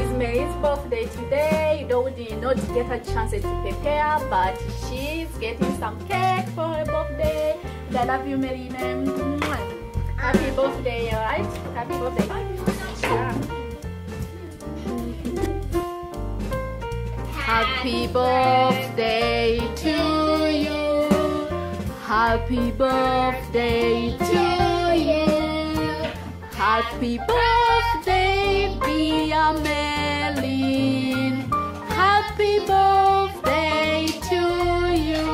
it's Mary's birthday today. Though we did not get a chance to prepare, but she's getting some cake for her birthday. And I love you, Meline. Happy birthday, alright? Happy birthday. Yeah. Happy birthday to you. Happy birthday to you. Happy birthday, dear Meline. Happy birthday to you.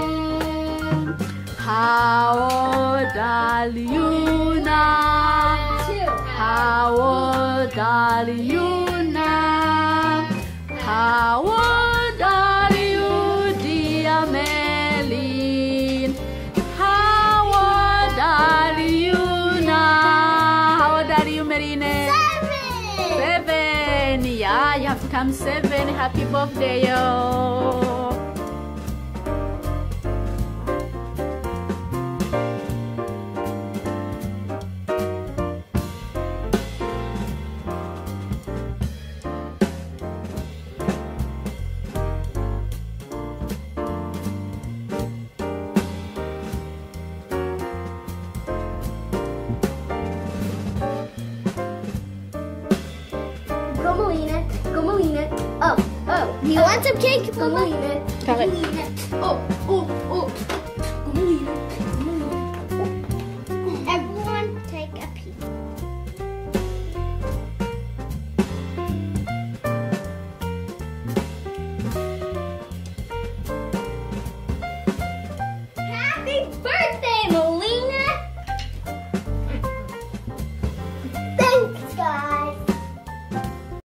How old are you now? How old are you now? How old are you, dear Meline? How old are you now? How old are you, Meline? 7. Yeah, you have to come 7. Happy birthday, yo. Go Meline. Go Meline. Oh. You want some cake? Go Meline. Got it. Oh. Go Meline.